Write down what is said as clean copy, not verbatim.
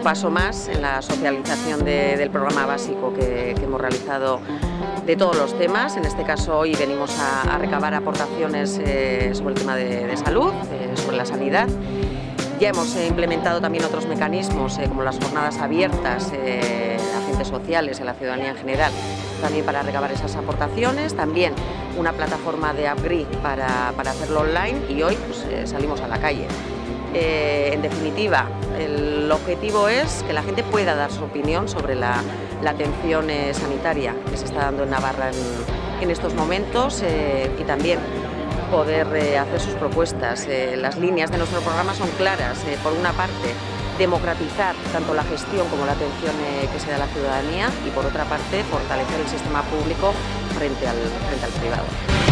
un paso más en la socialización del programa básico que hemos realizado de todos los temas. En este caso hoy venimos a recabar aportaciones sobre el tema de salud, sobre la sanidad. Ya hemos implementado también otros mecanismos como las jornadas abiertas a agentes sociales y a la ciudadanía en general, también para recabar esas aportaciones, también una plataforma de Upgree para hacerlo online y hoy pues, salimos a la calle. En definitiva, el objetivo es que la gente pueda dar su opinión sobre la atención sanitaria que se está dando en Navarra en estos momentos y también poder hacer sus propuestas. Las líneas de nuestro programa son claras. Por una parte, democratizar tanto la gestión como la atención que se da a la ciudadanía y por otra parte, fortalecer el sistema público frente al privado.